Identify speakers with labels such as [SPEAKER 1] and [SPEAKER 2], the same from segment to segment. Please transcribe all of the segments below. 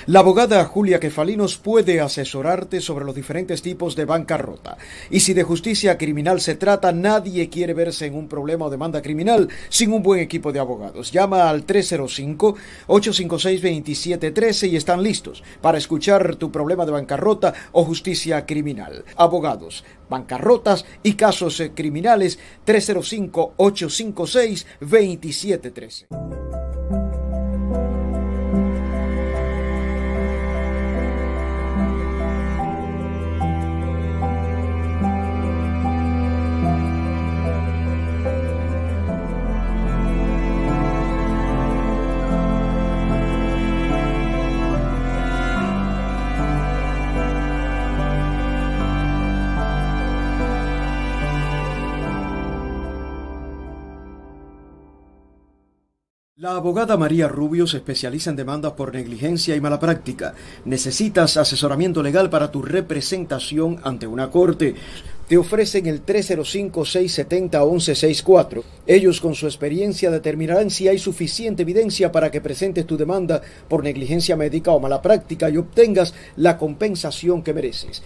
[SPEAKER 1] La abogada Julia Kefalinos puede asesorarte sobre los diferentes tipos de bancarrota. Y si de justicia criminal se trata, nadie quiere verse en un problema o demanda criminal sin un buen equipo de abogados. Llama al 305-856-2713 y están listos para escuchar tu problema de bancarrota o justicia criminal. Abogados, bancarrotas y casos criminales. 305-856-2713. La abogada María Rubio se especializa en demandas por negligencia y mala práctica. ¿Necesitas asesoramiento legal para tu representación ante una corte? Te ofrecen el 305-670-1164. Ellos con su experiencia determinarán si hay suficiente evidencia para que presentes tu demanda por negligencia médica o mala práctica y obtengas la compensación que mereces.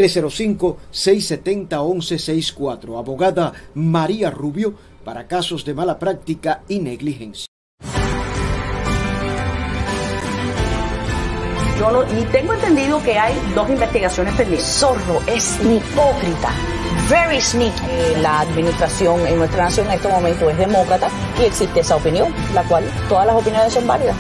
[SPEAKER 1] 305-670-1164. Abogada María Rubio para casos de mala práctica y negligencia.
[SPEAKER 2] Ni tengo entendido que hay dos investigaciones pendientes.
[SPEAKER 3] Zorro, es hipócrita, very sneaky.
[SPEAKER 2] La administración en nuestra nación en este momento es demócrata y existe esa opinión, la cual todas las opiniones son válidas.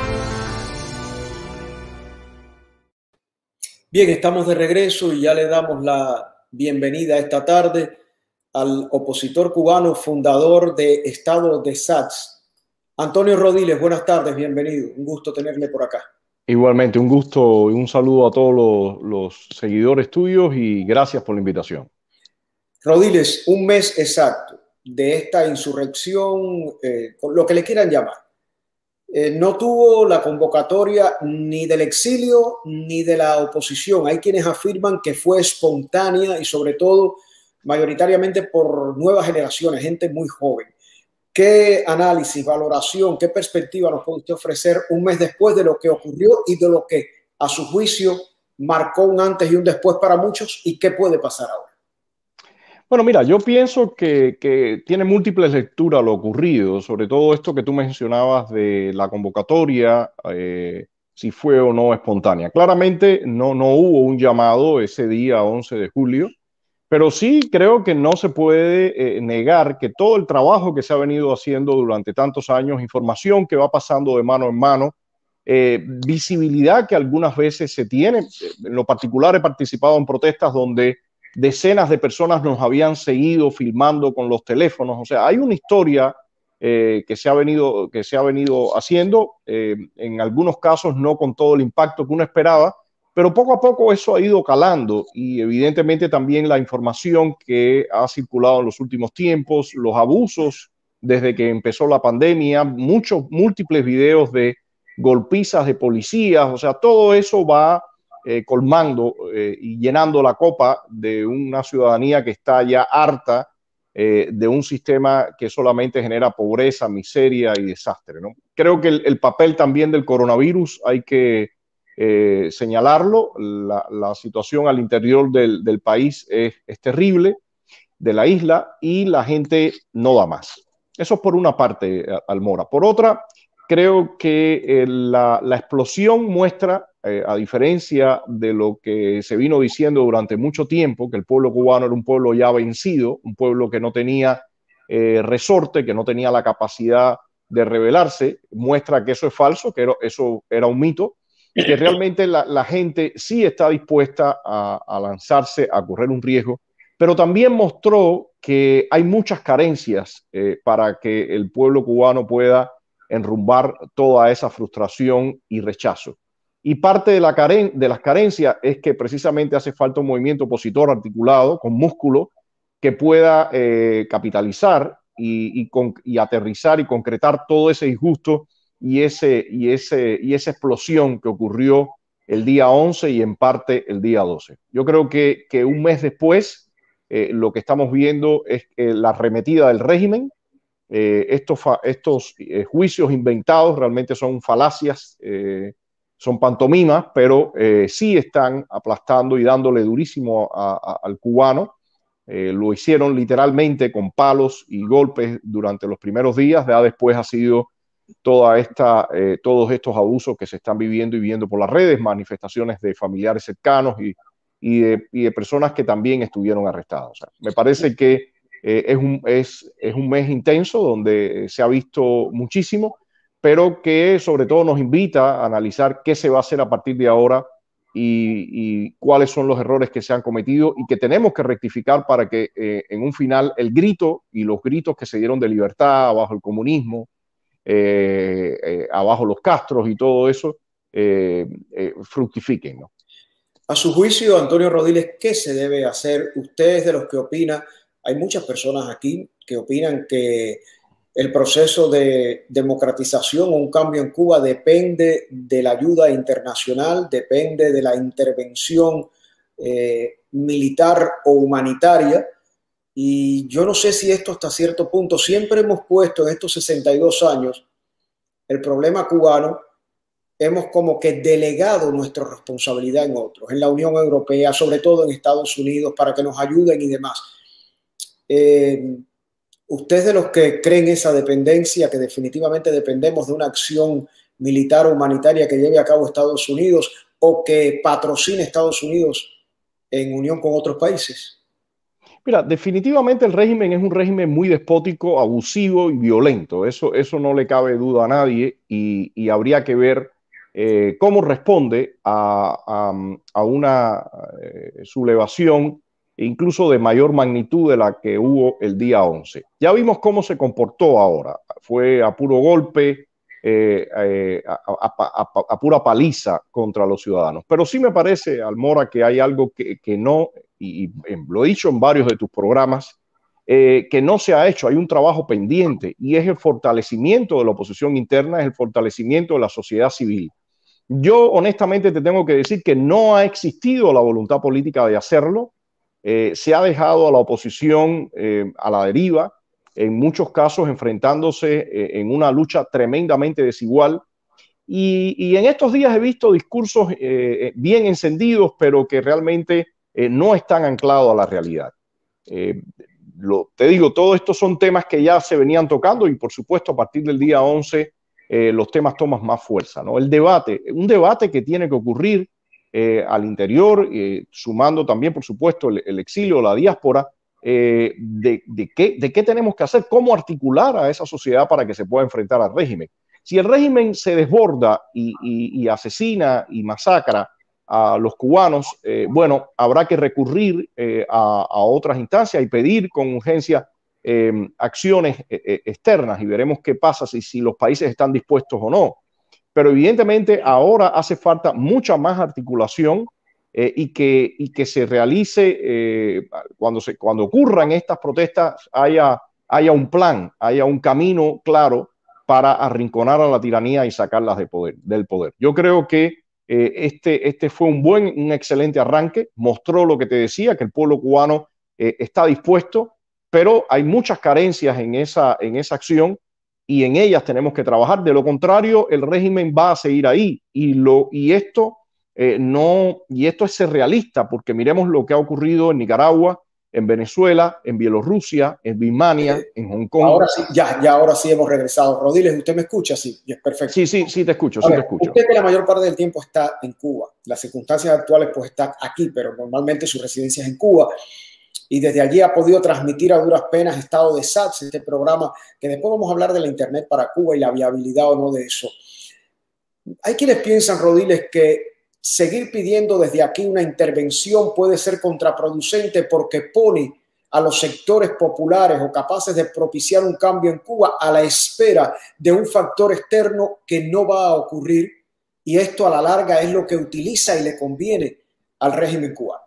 [SPEAKER 1] Bien, estamos de regreso y ya le damos la bienvenida esta tarde al opositor cubano, fundador de Estado de Sachs, Antonio Rodiles. Buenas tardes, bienvenido. Un gusto tenerle por acá.
[SPEAKER 4] Igualmente, un gusto y un saludo a todos los seguidores tuyos y gracias por la invitación.
[SPEAKER 1] Rodiles, un mes exacto de esta insurrección, con lo que le quieran llamar. No tuvo la convocatoria ni del exilio ni de la oposición. Hay quienes afirman que fue espontánea y sobre todo mayoritariamente por nuevas generaciones, gente muy joven. ¿Qué análisis, valoración, qué perspectiva nos puede usted ofrecer un mes después de lo que ocurrió y de lo que, a su juicio, marcó un antes y un después para muchos? ¿Y qué puede pasar ahora?
[SPEAKER 4] Bueno, mira, yo pienso que tiene múltiples lecturas lo ocurrido, sobre todo esto que tú mencionabas de la convocatoria, si fue o no espontánea. Claramente no hubo un llamado ese día 11 de julio. Pero sí creo que no se puede negar que todo el trabajo que se ha venido haciendo durante tantos años, información que va pasando de mano en mano, visibilidad que algunas veces se tiene. En lo particular he participado en protestas donde decenas de personas nos habían seguido filmando con los teléfonos. O sea, hay una historia que se ha venido haciendo, en algunos casos no con todo el impacto que uno esperaba, pero poco a poco eso ha ido calando y evidentemente también la información que ha circulado en los últimos tiempos, los abusos desde que empezó la pandemia, múltiples videos de golpizas de policías, o sea, todo eso va colmando y llenando la copa de una ciudadanía que está ya harta de un sistema que solamente genera pobreza, miseria y desastre, ¿no? Creo que el papel también del coronavirus hay que señalarlo. La situación al interior del país es terrible, de la isla, y la gente no da más. Eso por una parte, Almora. Por otra, creo que la explosión muestra, a diferencia de lo que se vino diciendo durante mucho tiempo, que el pueblo cubano era un pueblo ya vencido, un pueblo que no tenía resorte, que no tenía la capacidad de rebelarse, muestra que eso es falso, que eso era un mito, que realmente la gente sí está dispuesta a lanzarse, a correr un riesgo, pero también mostró que hay muchas carencias para que el pueblo cubano pueda enrumbar toda esa frustración y rechazo. Y parte de las carencias es que precisamente hace falta un movimiento opositor articulado, con músculo, que pueda capitalizar y aterrizar y concretar todo ese injusto y esa explosión que ocurrió el día 11 y en parte el día 12. Yo creo que un mes después lo que estamos viendo es la arremetida del régimen. Estos juicios inventados realmente son falacias son pantomimas, pero sí están aplastando y dándole durísimo al cubano. Lo hicieron literalmente con palos y golpes durante los primeros días, ya después ha sido todos estos abusos que se están viviendo y viendo por las redes, manifestaciones de familiares cercanos y de personas que también estuvieron arrestadas. O sea, me parece que es un mes intenso donde se ha visto muchísimo, pero que sobre todo nos invita a analizar qué se va a hacer a partir de ahora y cuáles son los errores que se han cometido y que tenemos que rectificar para que en un final el grito y los gritos que se dieron de libertad bajo el comunismo, abajo los Castros y todo eso, fructifiquen, ¿no?
[SPEAKER 1] A su juicio, Antonio Rodiles, ¿qué se debe hacer? Ustedes de los que opinan, hay muchas personas aquí que opinan que el proceso de democratización o un cambio en Cuba depende de la ayuda internacional, depende de la intervención militar o humanitaria. Y yo no sé si esto hasta cierto punto, siempre hemos puesto en estos 62 años el problema cubano, hemos como que delegado nuestra responsabilidad en otros, en la Unión Europea, sobre todo en Estados Unidos, para que nos ayuden y demás. ¿Ustedes de los que creen esa dependencia, que definitivamente dependemos de una acción militar o humanitaria que lleve a cabo Estados Unidos o que patrocine Estados Unidos en unión con otros países?
[SPEAKER 4] Mira, definitivamente el régimen es un régimen muy despótico, abusivo y violento. Eso no le cabe duda a nadie y habría que ver cómo responde a una sublevación incluso de mayor magnitud de la que hubo el día 11. Ya vimos cómo se comportó ahora. Fue a puro golpe, a pura paliza contra los ciudadanos. Pero sí me parece, Almora, que hay algo que no, y lo he dicho en varios de tus programas, que no se ha hecho. Hay un trabajo pendiente y es el fortalecimiento de la oposición interna, es el fortalecimiento de la sociedad civil. Yo honestamente te tengo que decir que no ha existido la voluntad política de hacerlo. Se ha dejado a la oposición a la deriva, en muchos casos enfrentándose en una lucha tremendamente desigual. Y en estos días he visto discursos bien encendidos, pero que realmente no están anclados a la realidad. Te digo, todos estos son temas que ya se venían tocando y por supuesto a partir del día 11 los temas toman más fuerza, ¿no? El debate, un debate que tiene que ocurrir al interior, sumando también, por supuesto, el exilio, la diáspora, de qué tenemos que hacer, cómo articular a esa sociedad para que se pueda enfrentar al régimen. Si el régimen se desborda y asesina y masacra a los cubanos, bueno, habrá que recurrir a otras instancias y pedir con urgencia acciones externas y veremos qué pasa si los países están dispuestos o no. Pero evidentemente ahora hace falta mucha más articulación y que se realice cuando ocurran estas protestas haya un plan, haya un camino claro para arrinconar a la tiranía y sacarlas del poder. Yo creo que este fue un excelente arranque, mostró lo que te decía, que el pueblo cubano está dispuesto, pero hay muchas carencias en esa acción y en ellas tenemos que trabajar. De lo contrario, el régimen va a seguir ahí y esto es ser realista, porque miremos lo que ha ocurrido en Nicaragua, en Venezuela, en Bielorrusia, en Birmania, en Hong Kong.
[SPEAKER 1] Ahora sí, ahora sí hemos regresado. Rodiles, ¿usted me escucha? Sí, es perfecto.
[SPEAKER 4] Sí, te escucho,
[SPEAKER 1] te escucho. Usted que la mayor parte del tiempo está en Cuba. Las circunstancias actuales pues está aquí, pero normalmente su residencia es en Cuba. Y desde allí ha podido transmitir a duras penas Estado de SATS, este programa que después vamos a hablar de la Internet para Cuba y la viabilidad o no de eso. Hay quienes piensan, Rodiles, que seguir pidiendo desde aquí una intervención puede ser contraproducente porque pone a los sectores populares o capaces de propiciar un cambio en Cuba a la espera de un factor externo que no va a ocurrir, y esto a la larga es lo que utiliza y le conviene al régimen cubano.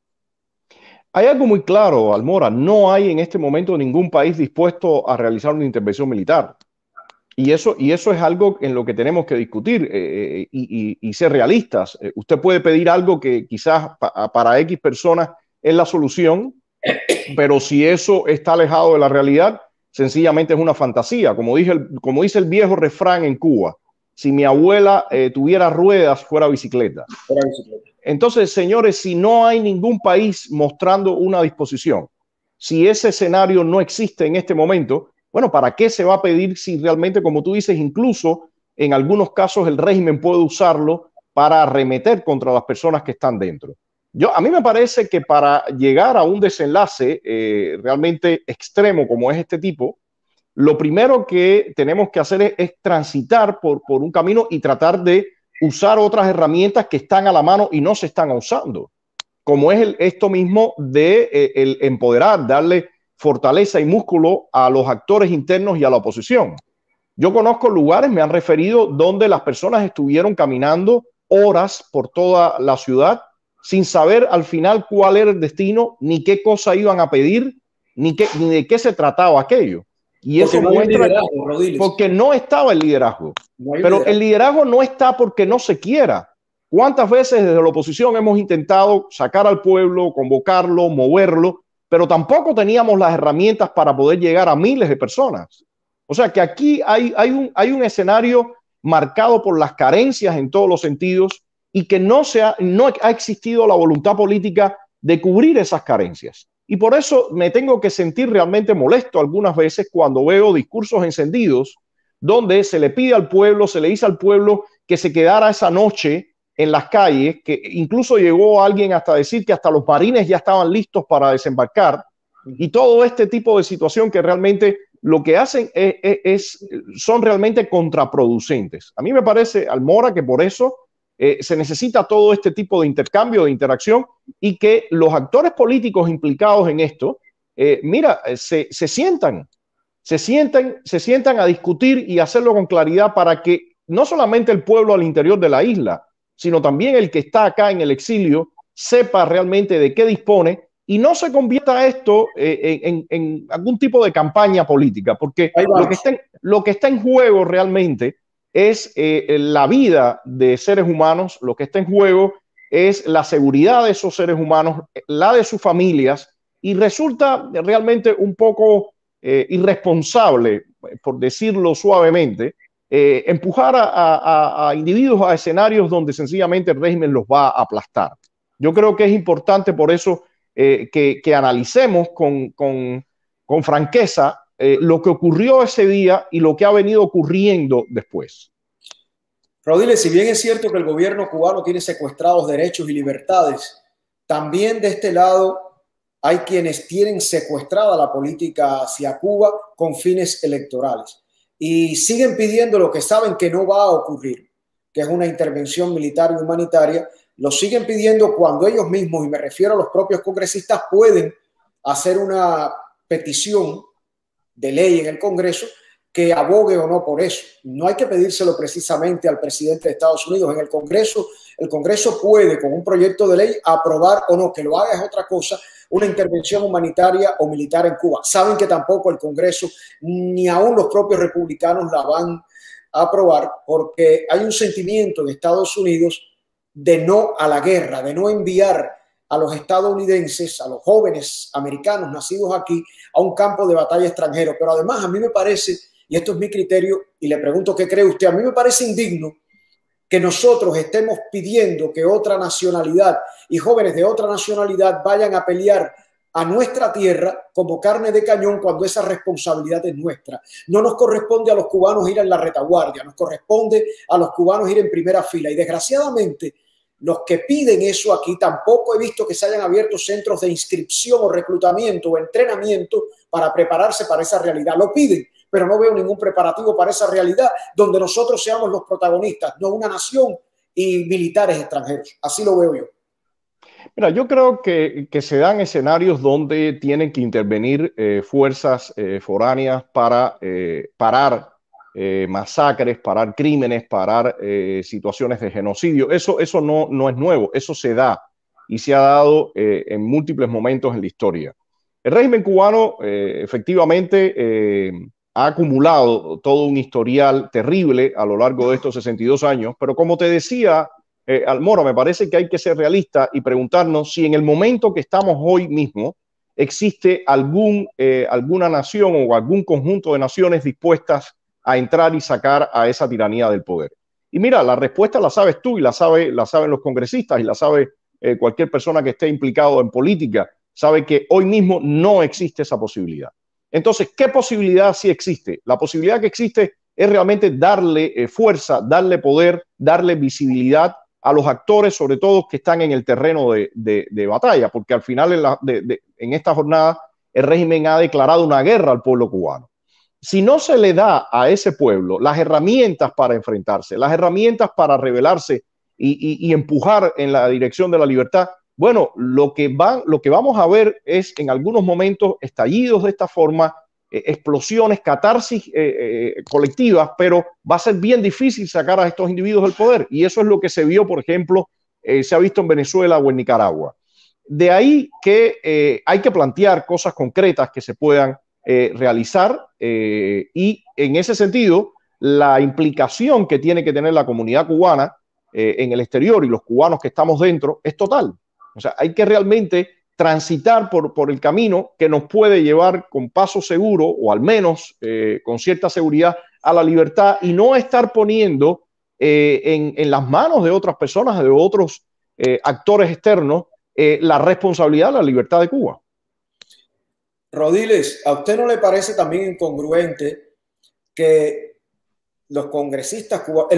[SPEAKER 4] Hay algo muy claro, Almora, no hay en este momento ningún país dispuesto a realizar una intervención militar. Y eso es algo en lo que tenemos que discutir y ser realistas. Usted puede pedir algo que quizás para X personas es la solución, pero si eso está alejado de la realidad, sencillamente es una fantasía. Como dice el viejo refrán en Cuba, si mi abuela tuviera ruedas, fuera bicicleta. Entonces, señores, si no hay ningún país mostrando una disposición, si ese escenario no existe en este momento, bueno, ¿para qué se va a pedir si realmente, como tú dices, incluso en algunos casos el régimen puede usarlo para arremeter contra las personas que están dentro? A mí me parece que para llegar a un desenlace realmente extremo como es este tipo, lo primero que tenemos que hacer es transitar por un camino y tratar de usar otras herramientas que están a la mano y no se están usando, como es esto mismo de el empoderar, darle fortaleza y músculo a los actores internos y a la oposición. Yo conozco lugares, me han referido, donde las personas estuvieron caminando horas por toda la ciudad sin saber al final cuál era el destino, ni qué cosa iban a pedir, ni de qué se trataba aquello. Y porque eso no muestra porque no estaba el liderazgo. Pero el liderazgo no está porque no se quiera. ¿Cuántas veces desde la oposición hemos intentado sacar al pueblo, convocarlo, moverlo, pero tampoco teníamos las herramientas para poder llegar a miles de personas? O sea que aquí hay un escenario marcado por las carencias en todos los sentidos y que no ha existido la voluntad política de cubrir esas carencias. Y por eso me tengo que sentir realmente molesto algunas veces cuando veo discursos encendidos donde se le pide al pueblo, se le dice al pueblo que se quedara esa noche en las calles, que incluso llegó alguien hasta decir que hasta los marines ya estaban listos para desembarcar, y todo este tipo de situación que realmente lo que hacen son realmente contraproducentes. A mí me parece, Almora, que por eso se necesita todo este tipo de intercambio, de interacción, y que los actores políticos implicados en esto, se sientan a discutir y hacerlo con claridad para que no solamente el pueblo al interior de la isla, sino también el que está acá en el exilio, sepa realmente de qué dispone y no se convierta esto en algún tipo de campaña política, porque lo que está en juego realmente es la vida de seres humanos, lo que está en juego es la seguridad de esos seres humanos, la de sus familias, y resulta realmente un poco irresponsable, por decirlo suavemente, empujar a individuos a escenarios donde sencillamente el régimen los va a aplastar. Yo creo que es importante por eso que analicemos con franqueza lo que ocurrió ese día y lo que ha venido ocurriendo después.
[SPEAKER 1] Rodiles, si bien es cierto que el gobierno cubano tiene secuestrados derechos y libertades, también de este lado hay quienes tienen secuestrada la política hacia Cuba con fines electorales y siguen pidiendo lo que saben que no va a ocurrir, que es una intervención militar y humanitaria. Lo siguen pidiendo cuando ellos mismos, y me refiero a los propios congresistas, pueden hacer una petición de ley en el Congreso que abogue o no por eso. No hay que pedírselo precisamente al presidente de Estados Unidos. En el Congreso puede, con un proyecto de ley, aprobar o no, que lo haga es otra cosa, una intervención humanitaria o militar en Cuba. Saben que tampoco el Congreso, ni aún los propios republicanos, la van a aprobar, porque hay un sentimiento en Estados Unidos de no a la guerra, de no enviar a los estadounidenses, a los jóvenes americanos nacidos aquí, a un campo de batalla extranjero. Pero además a mí me parece, y esto es mi criterio, y le pregunto qué cree usted, a mí me parece indigno que nosotros estemos pidiendo que otra nacionalidad y jóvenes de otra nacionalidad vayan a pelear a nuestra tierra como carne de cañón cuando esa responsabilidad es nuestra. No nos corresponde a los cubanos ir en la retaguardia, nos corresponde a los cubanos ir en primera fila. Y desgraciadamente, los que piden eso aquí, tampoco he visto que se hayan abierto centros de inscripción o reclutamiento o entrenamiento para prepararse para esa realidad. Lo piden, pero no veo ningún preparativo para esa realidad donde nosotros seamos los protagonistas, no una nación y militares extranjeros. Así lo veo yo.
[SPEAKER 4] Mira, yo creo que se dan escenarios donde tienen que intervenir fuerzas foráneas para parar masacres, parar crímenes, parar situaciones de genocidio. Eso no es nuevo, eso se da y se ha dado en múltiples momentos en la historia. El régimen cubano efectivamente ha acumulado todo un historial terrible a lo largo de estos 62 años, pero como te decía, Almora, me parece que hay que ser realista y preguntarnos si en el momento que estamos hoy mismo existe alguna nación o algún conjunto de naciones dispuestas a entrar y sacar a esa tiranía del poder. Y mira, la respuesta la sabes tú y la saben los congresistas y la sabe cualquier persona que esté implicado en política, sabe que hoy mismo no existe esa posibilidad. Entonces, ¿qué posibilidad sí existe? La posibilidad que existe es realmente darle fuerza, darle poder, darle visibilidad a los actores, sobre todo que están en el terreno de batalla, porque al final en esta jornada el régimen ha declarado una guerra al pueblo cubano. Si no se le da a ese pueblo las herramientas para enfrentarse, las herramientas para rebelarse y empujar en la dirección de la libertad, bueno, lo que vamos a ver es en algunos momentos estallidos de esta forma, explosiones, catarsis colectivas, pero va a ser bien difícil sacar a estos individuos del poder. Y eso es lo que se vio, por ejemplo, se ha visto en Venezuela o en Nicaragua. De ahí que hay que plantear cosas concretas que se puedan realizar y en ese sentido la implicación que tiene que tener la comunidad cubana en el exterior y los cubanos que estamos dentro es total. O sea, hay que realmente transitar por el camino que nos puede llevar con paso seguro o al menos con cierta seguridad a la libertad y no estar poniendo en las manos de otras personas, de otros actores externos, la responsabilidad de la libertad de Cuba.
[SPEAKER 1] Rodiles, ¿a usted no le parece también incongruente que los congresistas cubanos,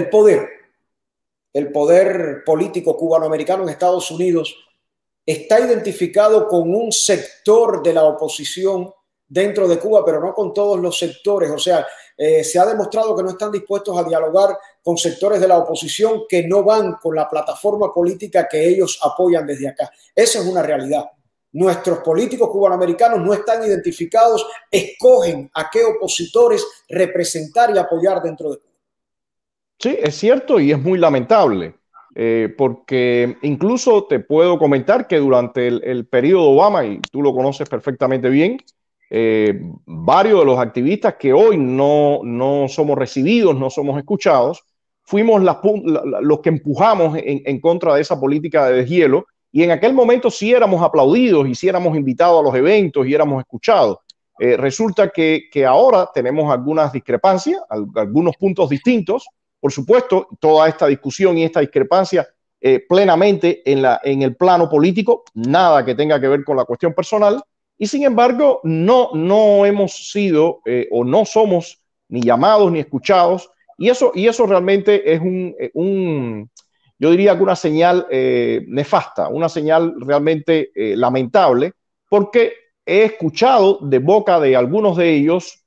[SPEAKER 1] el poder político cubanoamericano en Estados Unidos está identificado con un sector de la oposición dentro de Cuba, pero no con todos los sectores? O sea, se ha demostrado que no están dispuestos a dialogar con sectores de la oposición que no van con la plataforma política que ellos apoyan desde acá. Esa es una realidad. Nuestros políticos cubanoamericanos no están identificados, escogen a qué opositores representar y apoyar dentro de Cuba.
[SPEAKER 4] Sí, es cierto y es muy lamentable, porque incluso te puedo comentar que durante el periodo Obama, y tú lo conoces perfectamente bien, varios de los activistas que hoy no somos recibidos, no somos escuchados, fuimos los que empujamos en contra de esa política de deshielo. Y en aquel momento sí éramos aplaudidos y sí éramos invitados a los eventos y éramos escuchados. Resulta que ahora tenemos algunas discrepancias, algunos puntos distintos. Por supuesto, toda esta discusión y esta discrepancia plenamente en el plano político, nada que tenga que ver con la cuestión personal. Y sin embargo, no hemos sido o no somos ni llamados ni escuchados. Y eso realmente es yo diría que una señal nefasta, una señal realmente lamentable, porque he escuchado de boca de algunos de ellos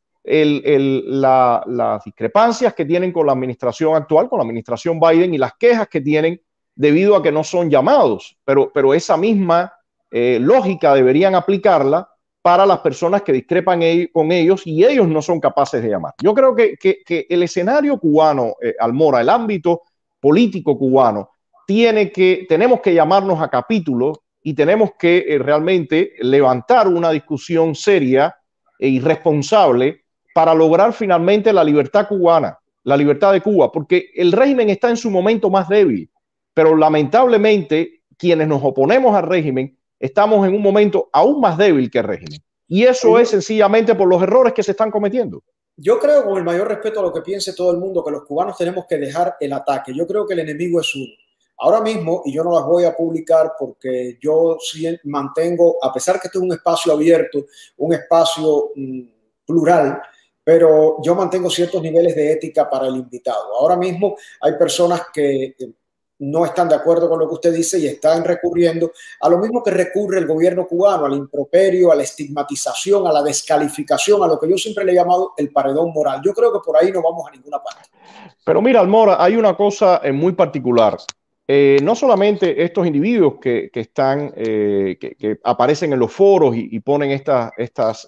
[SPEAKER 4] las discrepancias que tienen con la administración actual, con la administración Biden, y las quejas que tienen debido a que no son llamados. Pero esa misma lógica deberían aplicarla para las personas que discrepan con ellos y ellos no son capaces de llamar. Yo creo que el escenario cubano, Almora, el ámbito político cubano, tenemos que llamarnos a capítulos y tenemos que realmente levantar una discusión seria e irresponsable para lograr finalmente la libertad cubana, la libertad de Cuba, porque el régimen está en su momento más débil, pero lamentablemente quienes nos oponemos al régimen estamos en un momento aún más débil que el régimen. Y eso es sencillamente por los errores que se están cometiendo.
[SPEAKER 1] Yo creo, con el mayor respeto a lo que piense todo el mundo, que los cubanos tenemos que dejar el ataque. Yo creo que el enemigo es uno. Ahora mismo, y yo no las voy a publicar porque yo sí mantengo, a pesar que esto es un espacio abierto, un espacio plural, pero yo mantengo ciertos niveles de ética para el invitado. Ahora mismo hay personas que no están de acuerdo con lo que usted dice y están recurriendo a lo mismo que recurre el gobierno cubano, al improperio, a la estigmatización, a la descalificación, a lo que yo siempre le he llamado el paredón moral. Yo creo que por ahí no vamos a ninguna parte.
[SPEAKER 4] Pero mira, Almora, hay una cosa muy particular. No solamente estos individuos que aparecen en los foros y ponen estos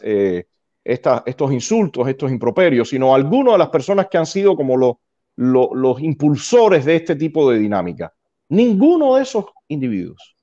[SPEAKER 4] insultos, estos improperios, sino algunas de las personas que han sido como los impulsores de este tipo de dinámica. Ninguno de esos individuos,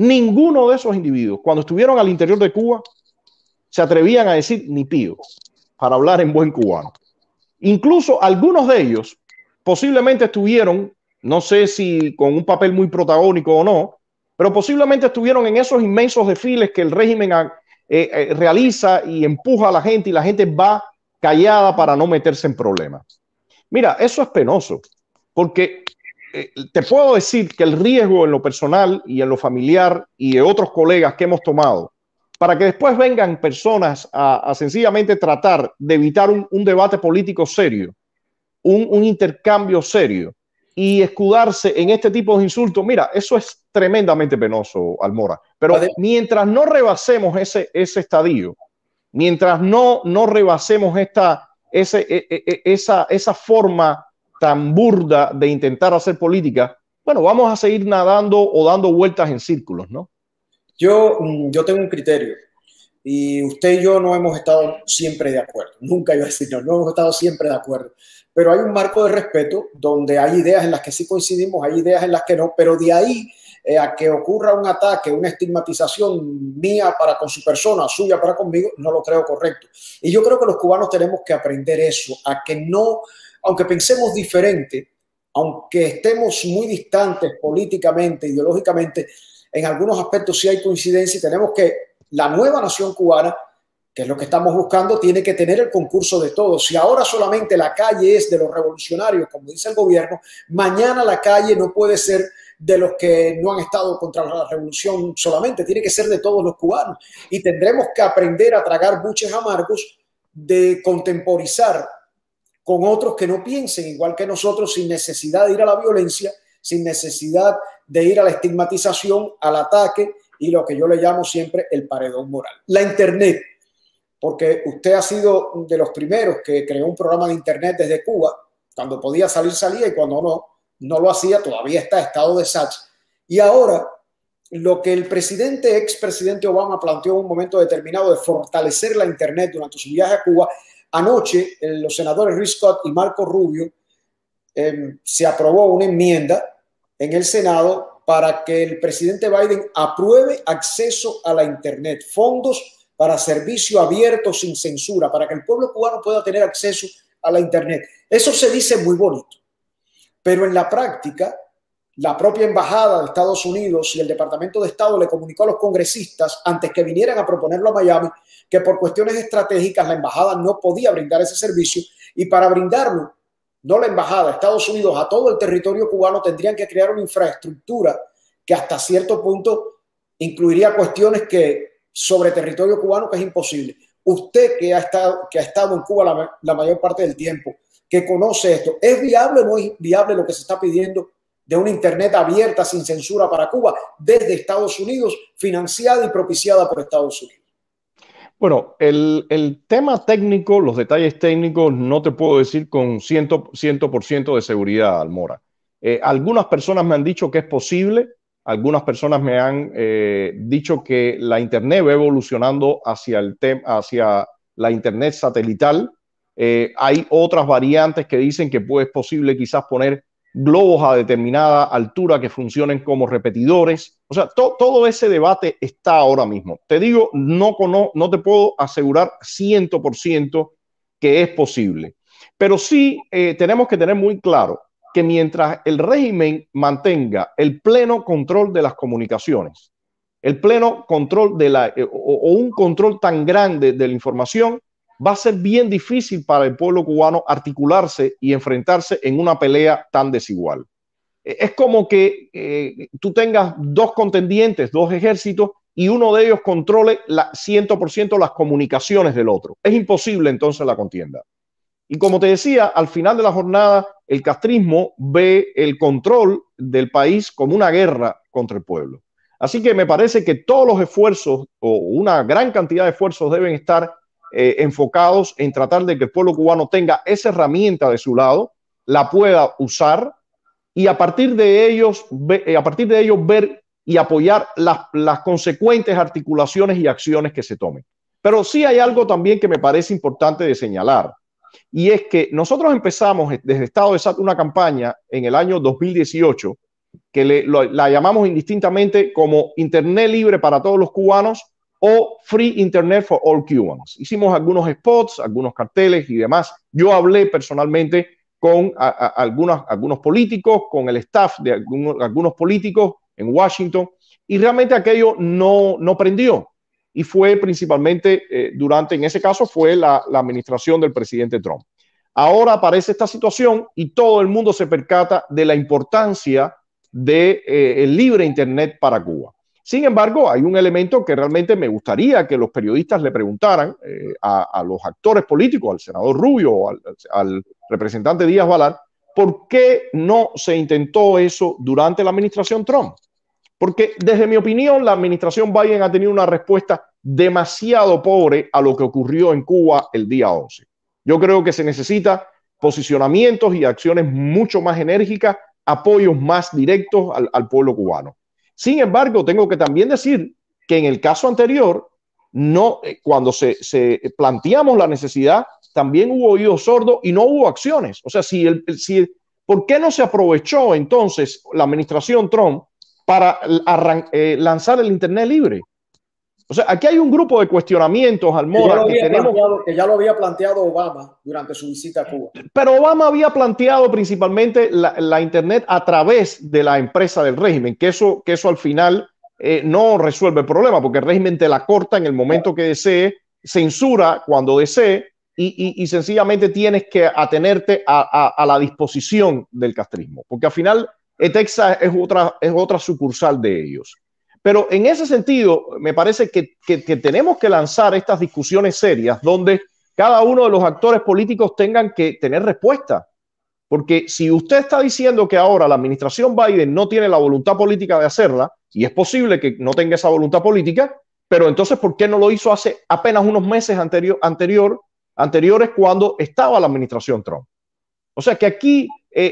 [SPEAKER 4] cuando estuvieron al interior de Cuba, se atrevían a decir ni pío, para hablar en buen cubano. Incluso algunos de ellos posiblemente estuvieron, no sé si con un papel muy protagónico o no, pero posiblemente estuvieron en esos inmensos desfiles que el régimen realiza y empuja a la gente y la gente va callada para no meterse en problemas. Mira, eso es penoso, porque te puedo decir que el riesgo en lo personal y en lo familiar y de otros colegas que hemos tomado para que después vengan personas a sencillamente tratar de evitar un debate político serio, un intercambio serio y escudarse en este tipo de insultos, mira, eso es tremendamente penoso, Almora. Pero mientras no rebasemos ese estadio, mientras no rebasemos esa forma tan burda de intentar hacer política, bueno, vamos a seguir nadando o dando vueltas en círculos, ¿no?
[SPEAKER 1] Yo tengo un criterio y usted y yo no hemos estado siempre de acuerdo. Nunca iba a decir no hemos estado siempre de acuerdo. Pero hay un marco de respeto donde hay ideas en las que sí coincidimos, hay ideas en las que no, pero de ahí a que ocurra un ataque, una estigmatización mía para con su persona, suya para conmigo, no lo creo correcto. Y yo creo que los cubanos tenemos que aprender eso, a que no, aunque pensemos diferente, aunque estemos muy distantes políticamente, ideológicamente, en algunos aspectos sí hay coincidencia y tenemos que, la nueva nación cubana, que es lo que estamos buscando, tiene que tener el concurso de todos. Si ahora solamente la calle es de los revolucionarios, como dice el gobierno, mañana la calle no puede ser de los que no han estado contra la revolución solamente, tiene que ser de todos los cubanos. Y tendremos que aprender a tragar buches amargos de contemporizar con otros que no piensen igual que nosotros, sin necesidad de ir a la violencia, sin necesidad de ir a la estigmatización, al ataque y lo que yo le llamo siempre el paredón moral. La Internet, porque usted ha sido de los primeros que creó un programa de Internet desde Cuba, cuando podía salir, salía, y cuando no lo hacía, todavía está en estado de SACH. Y ahora, lo que el expresidente Obama planteó en un momento determinado de fortalecer la Internet durante su viaje a Cuba, anoche los senadores Rick Scott y Marco Rubio se aprobó una enmienda en el Senado para que el presidente Biden apruebe acceso a la Internet, fondos para servicio abierto sin censura, para que el pueblo cubano pueda tener acceso a la Internet. Eso se dice muy bonito, pero en la práctica, la propia embajada de Estados Unidos y el Departamento de Estado le comunicó a los congresistas, antes que vinieran a proponerlo a Miami, que por cuestiones estratégicas la embajada no podía brindar ese servicio, y para brindarlo, no la embajada, Estados Unidos, a todo el territorio cubano, tendrían que crear una infraestructura que hasta cierto punto incluiría cuestiones que sobre territorio cubano que es imposible. Usted que ha estado en Cuba la mayor parte del tiempo, que conoce esto, ¿es viable o no es viable lo que se está pidiendo de una Internet abierta sin censura para Cuba desde Estados Unidos, financiada y propiciada por Estados Unidos?
[SPEAKER 4] Bueno, el tema técnico, los detalles técnicos, no te puedo decir con 100% de seguridad, Almora. Algunas personas me han dicho que es posible, algunas personas me han dicho que la Internet va evolucionando hacia la Internet satelital. Hay otras variantes que dicen que es posible quizás poner globos a determinada altura que funcionen como repetidores. O sea, todo ese debate está ahora mismo. Te digo, no te puedo asegurar 100% que es posible. Pero sí tenemos que tener muy claro que mientras el régimen mantenga el pleno control de las comunicaciones, el pleno control o un control tan grande de la información, va a ser bien difícil para el pueblo cubano articularse y enfrentarse en una pelea tan desigual. Es como que tú tengas dos contendientes, dos ejércitos, y uno de ellos controle 100% las comunicaciones del otro. Es imposible entonces la contienda. Y como te decía, al final de la jornada, el castrismo ve el control del país como una guerra contra el pueblo. Así que me parece que todos los esfuerzos, o una gran cantidad de esfuerzos, deben estar enfocados en tratar de que el pueblo cubano tenga esa herramienta de su lado, la pueda usar y a partir de ellos ver y apoyar las consecuentes articulaciones y acciones que se tomen. Pero sí hay algo también que me parece importante de señalar, y es que nosotros empezamos desde Estado de SAT una campaña en el año 2018 que la llamamos indistintamente como Internet libre para todos los cubanos o Free Internet for All Cubans. Hicimos algunos spots, algunos carteles y demás. Yo hablé personalmente con algunos políticos, con el staff de algunos políticos en Washington, y realmente aquello no prendió. Y fue principalmente en ese caso fue la administración del presidente Trump. ahora aparece esta situación y todo el mundo se percata de la importancia de, el libre Internet para Cuba. Sin embargo, hay un elemento que realmente me gustaría que los periodistas le preguntaran a los actores políticos, al senador Rubio o al representante Díaz Balart, ¿por qué no se intentó eso durante la administración Trump? Porque desde mi opinión, la administración Biden ha tenido una respuesta demasiado pobre a lo que ocurrió en Cuba el día 11. Yo creo que se necesita posicionamientos y acciones mucho más enérgicas, apoyos más directos al pueblo cubano. Sin embargo, tengo que también decir que en el caso anterior, no, cuando se planteamos la necesidad, también hubo oídos sordos y no hubo acciones. O sea, ¿por qué no se aprovechó entonces la administración Trump para lanzar el Internet libre? O sea, aquí hay un grupo de cuestionamientos, Almora,
[SPEAKER 1] que ya lo había planteado Obama durante su visita a Cuba.
[SPEAKER 4] Pero Obama había planteado principalmente la Internet a través de la empresa del régimen, que eso al final no resuelve el problema, porque el régimen te la corta en el momento que desee, censura cuando desee y sencillamente tienes que atenerte a la disposición del castrismo, porque al final Texas es otra sucursal de ellos. Pero en ese sentido, me parece que tenemos que lanzar estas discusiones serias donde cada uno de los actores políticos tengan que tener respuesta. Porque si usted está diciendo que ahora la administración Biden no tiene la voluntad política de hacerla, y es posible que no tenga esa voluntad política, pero entonces, ¿por qué no lo hizo hace apenas unos meses anteriores cuando estaba la administración Trump? O sea que aquí,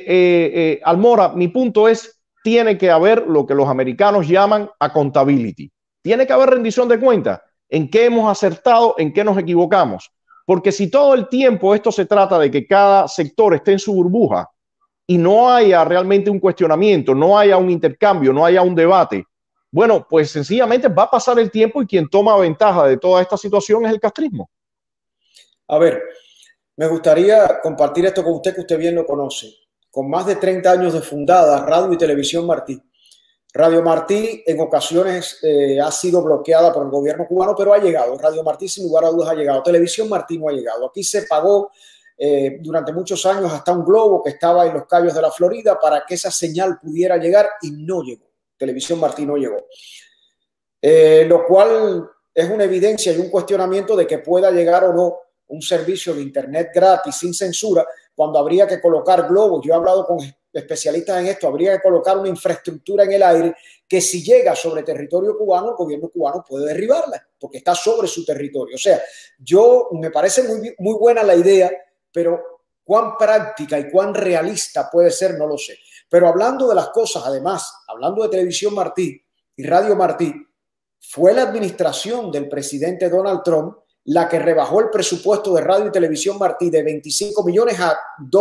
[SPEAKER 4] Almora, mi punto es, tiene que haber lo que los americanos llaman accountability. Tiene que haber rendición de cuentas en qué hemos acertado, en qué nos equivocamos. Porque si todo el tiempo esto se trata de que cada sector esté en su burbuja y no haya realmente un cuestionamiento, no haya un intercambio, no haya un debate, bueno, pues sencillamente va a pasar el tiempo y quien toma ventaja de toda esta situación es el castrismo.
[SPEAKER 1] A ver, me gustaría compartir esto con usted, que usted bien lo conoce. Con más de 30 años de fundada, Radio y Televisión Martí. Radio Martí en ocasiones ha sido bloqueada por el gobierno cubano, pero ha llegado. Radio Martí sin lugar a dudas ha llegado. Televisión Martí no ha llegado. Aquí se pagó durante muchos años hasta un globo que estaba en los Cayos de la Florida para que esa señal pudiera llegar y no llegó. Televisión Martí no llegó. Lo cual es una evidencia y un cuestionamiento de que pueda llegar o no un servicio de Internet gratis, sin censura, cuando habría que colocar globos. Yo he hablado con especialistas en esto, habría que colocar una infraestructura en el aire que si llega sobre territorio cubano, el gobierno cubano puede derribarla, porque está sobre su territorio. O sea, me parece muy buena la idea, pero cuán práctica y cuán realista puede ser, no lo sé. Pero hablando de las cosas, además, hablando de Televisión Martí y Radio Martí, fue la administración del presidente Donald Trump la que rebajó el presupuesto de Radio y Televisión Martí de 25 millones a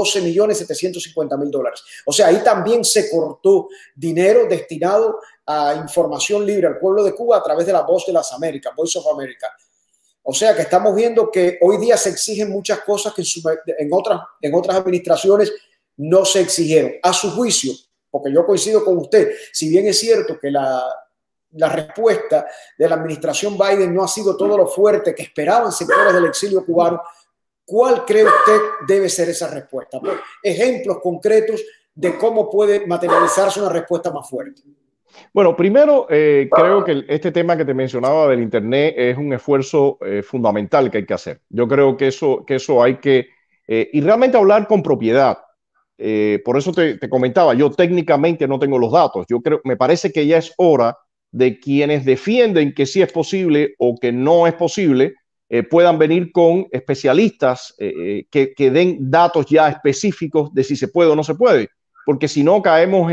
[SPEAKER 1] 12.750.000 dólares. O sea, ahí también se cortó dinero destinado a información libre al pueblo de Cuba a través de la Voz de las Américas, Voice of America. O sea, que estamos viendo que hoy día se exigen muchas cosas que en otras administraciones no se exigieron. A su juicio, porque yo coincido con usted, si bien es cierto que la respuesta de la administración Biden no ha sido todo lo fuerte que esperaban sectores del exilio cubano, ¿cuál cree usted debe ser esa respuesta? Ejemplos concretos de cómo puede materializarse una respuesta más fuerte.
[SPEAKER 4] Bueno, primero creo que este tema que te mencionaba del Internet es un esfuerzo fundamental que hay que hacer. Yo creo que eso hay que, y realmente hablar con propiedad. Por eso te comentaba, yo técnicamente no tengo los datos. Me parece que ya es hora de quienes defienden que sí es posible o que no es posible, puedan venir con especialistas que den datos ya específicos de si se puede o no se puede, porque si no caemos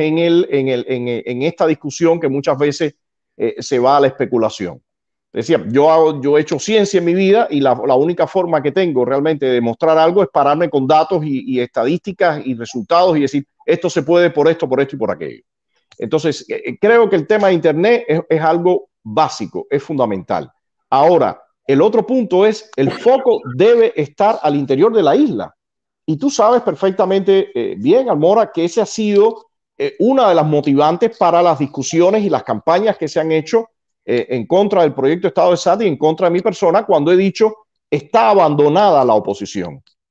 [SPEAKER 4] en esta discusión que muchas veces se va a la especulación. Decía, yo he hecho ciencia en mi vida y la única forma que tengo realmente de demostrar algo es pararme con datos y estadísticas y resultados y decir, esto se puede por esto y por aquello. Entonces, creo que el tema de Internet es algo básico, es fundamental. Ahora, el otro punto es, el foco debe estar al interior de la isla. Y tú sabes perfectamente bien, Almora, que ese ha sido una de las motivantes para las discusiones y las campañas que se han hecho en contra del proyecto Estado de Sati y en contra de mi persona, cuando he dicho, está abandonada la oposición.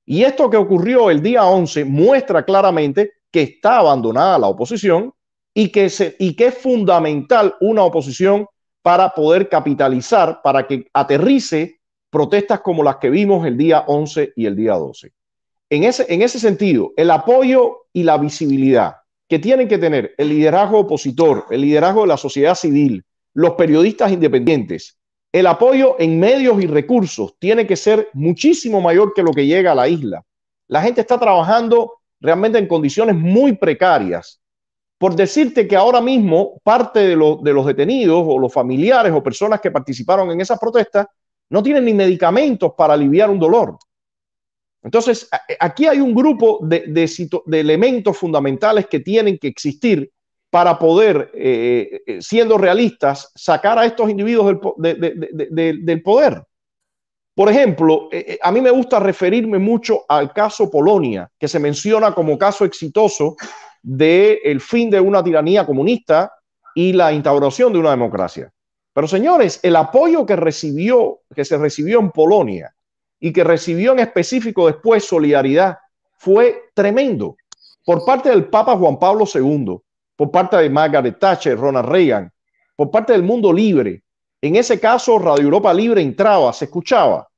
[SPEAKER 4] Y esto que ocurrió el día 11 muestra claramente que está abandonada la oposición y que es fundamental una oposición para poder capitalizar, para que aterrice protestas como las que vimos el día 11 y el día 12. En ese sentido, el apoyo y la visibilidad que tienen que tener el liderazgo opositor, el liderazgo de la sociedad civil, los periodistas independientes, el apoyo en medios y recursos tiene que ser muchísimo mayor que lo que llega a la isla. La gente está trabajando realmente en condiciones muy precarias. Por decirte que ahora mismo parte de los detenidos o los familiares o personas que participaron en esas protestas no tienen ni medicamentos para aliviar un dolor. Entonces, aquí hay un grupo de elementos fundamentales que tienen que existir para poder, siendo realistas, sacar a estos individuos del poder. Por ejemplo, a mí me gusta referirme mucho al caso Polonia, que se menciona como caso exitoso del fin de una tiranía comunista y la instauración de una democracia. Pero señores, el apoyo que se recibió en Polonia y que recibió en específico después Solidaridad fue tremendo por parte del Papa Juan Pablo II, por parte de Margaret Thatcher, Ronald Reagan, por parte del mundo libre. En ese caso, Radio Europa Libre entraba, se escuchaba.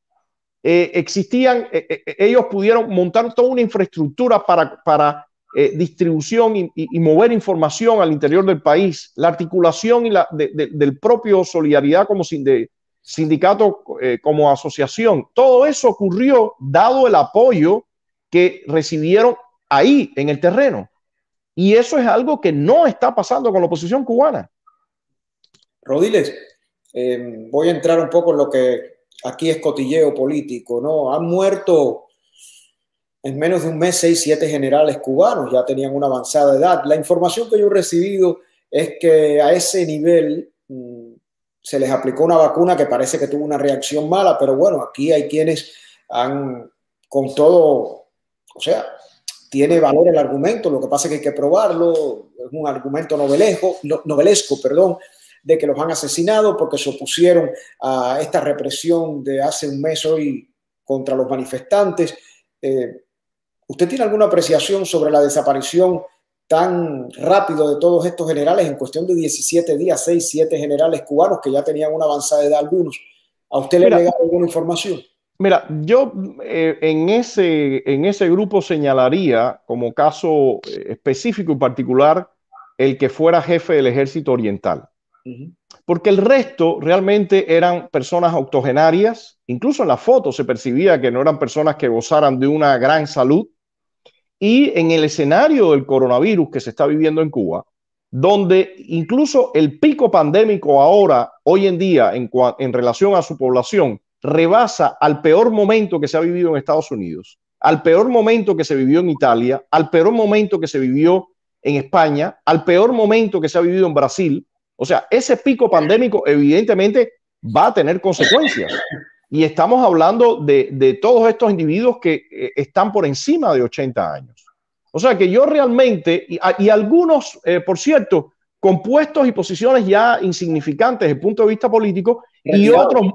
[SPEAKER 4] Ellos pudieron montar toda una infraestructura para distribución y mover información al interior del país. La articulación del propio Solidaridad como sindicato, como asociación. Todo eso ocurrió dado el apoyo que recibieron ahí en el terreno. Y eso es algo que no está pasando con la oposición cubana.
[SPEAKER 1] Rodiles, voy a entrar un poco en lo que aquí es cotilleo político, ¿no? Han muerto en menos de un mes 6, 7 generales cubanos, ya tenían una avanzada edad. La información que yo he recibido es que a ese nivel se les aplicó una vacuna que parece que tuvo una reacción mala, pero bueno, aquí hay quienes han, con todo, o sea, tiene valor el argumento, lo que pasa es que hay que probarlo, es un argumento novelesco, de que los han asesinado porque se opusieron a esta represión de hace un mes hoy contra los manifestantes. ¿Usted tiene alguna apreciación sobre la desaparición tan rápido de todos estos generales en cuestión de 17 días, 6, 7 generales cubanos que ya tenían una avanzada edad algunos? ¿A usted le ha llegado alguna información?
[SPEAKER 4] Mira, yo en ese grupo señalaría como caso específico y particular el que fuera jefe del Ejército Oriental. Porque el resto realmente eran personas octogenarias, incluso en la foto se percibía que no eran personas que gozaran de una gran salud. Y en el escenario del coronavirus que se está viviendo en Cuba, donde incluso el pico pandémico ahora, hoy en día, en relación a su población, rebasa al peor momento que se ha vivido en Estados Unidos, al peor momento que se vivió en Italia, al peor momento que se vivió en España, al peor momento que se ha vivido en Brasil. O sea, ese pico pandémico evidentemente va a tener consecuencias. Y estamos hablando de todos estos individuos que están por encima de 80 años. O sea que yo realmente, y algunos, por cierto, con puestos y posiciones ya insignificantes desde el punto de vista político, y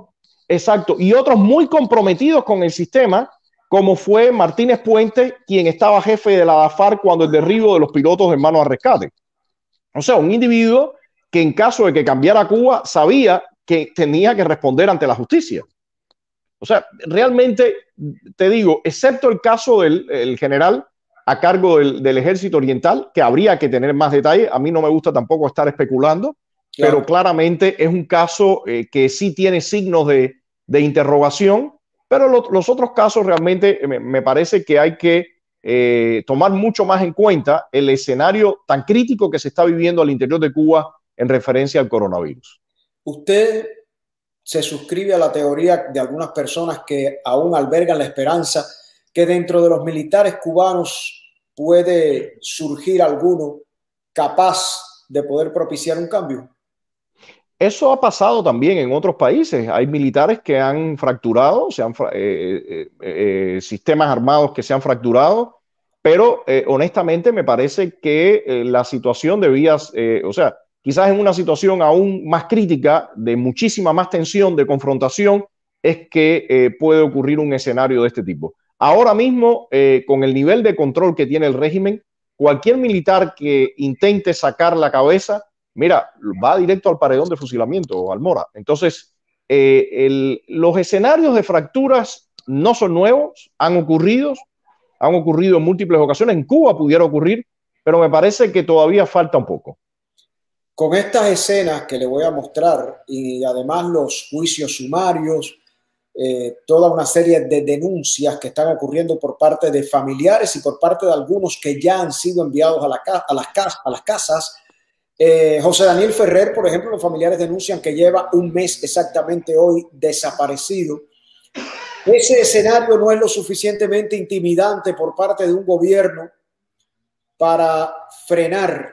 [SPEAKER 4] otros muy comprometidos con el sistema, como fue Martínez Puente, quien estaba jefe de la FARC cuando el derribo de los pilotos hermanos al rescate. O sea, un individuo que en caso de que cambiara Cuba, sabía que tenía que responder ante la justicia. O sea, realmente, te digo, excepto el caso del general a cargo del Ejército Oriental, que habría que tener más detalle, a mí no me gusta tampoco estar especulando, claro, pero claramente es un caso que sí tiene signos de interrogación, pero los otros casos realmente me parece que hay que tomar mucho más en cuenta el escenario tan crítico que se está viviendo al interior de Cuba en referencia al coronavirus.
[SPEAKER 1] ¿Usted se suscribe a la teoría de algunas personas que aún albergan la esperanza que dentro de los militares cubanos puede surgir alguno capaz de poder propiciar un cambio?
[SPEAKER 4] Eso ha pasado también en otros países. Hay militares que han fracturado, sistemas armados que se han fracturado, pero honestamente me parece que la situación debía, o sea, quizás en una situación aún más crítica, de muchísima más tensión, de confrontación, es que puede ocurrir un escenario de este tipo. ahora mismo, con el nivel de control que tiene el régimen, cualquier militar que intente sacar la cabeza, mira, va directo al paredón de fusilamiento, Almora. Entonces, los escenarios de fracturas no son nuevos, han ocurrido en múltiples ocasiones. En Cuba pudiera ocurrir, pero me parece que todavía falta un poco.
[SPEAKER 1] Con estas escenas que le voy a mostrar y además los juicios sumarios, toda una serie de denuncias que están ocurriendo por parte de familiares y por parte de algunos que ya han sido enviados a las casas. José Daniel Ferrer, por ejemplo, los familiares denuncian que lleva un mes exactamente hoy desaparecido. Ese escenario no es lo suficientemente intimidante por parte de un gobierno para frenar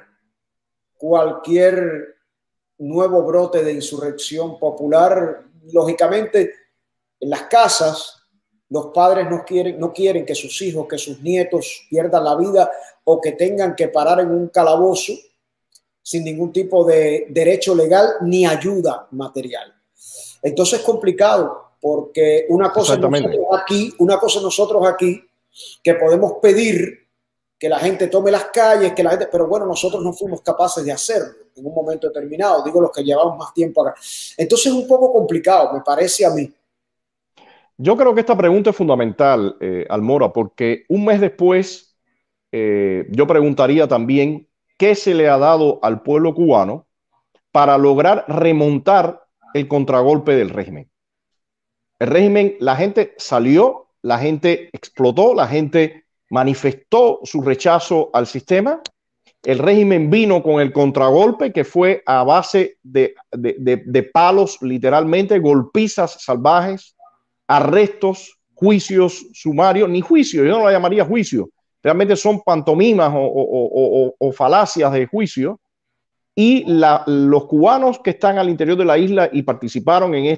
[SPEAKER 1] cualquier nuevo brote de insurrección popular. Lógicamente, en las casas, los padres no quieren que sus hijos, que sus nietos pierdan la vida o que tengan que parar en un calabozo sin ningún tipo de derecho legal ni ayuda material. Entonces es complicado, porque una cosa nosotros aquí, que podemos pedir que la gente tome las calles, pero bueno, nosotros no fuimos capaces de hacerlo en un momento determinado, digo los que llevamos más tiempo acá. Entonces es un poco complicado, me parece a mí.
[SPEAKER 4] Yo creo que esta pregunta es fundamental, Almora, porque un mes después yo preguntaría también qué se le ha dado al pueblo cubano para lograr remontar el contragolpe del régimen. El régimen, la gente salió, la gente explotó, la gente manifestó su rechazo al sistema. El régimen vino con el contragolpe, que fue a base de palos, literalmente, golpizas salvajes, arrestos, juicios sumarios, ni juicio, yo no lo llamaría juicio, realmente son pantomimas o falacias de juicio. Y los cubanos que están al interior de la isla y participaron en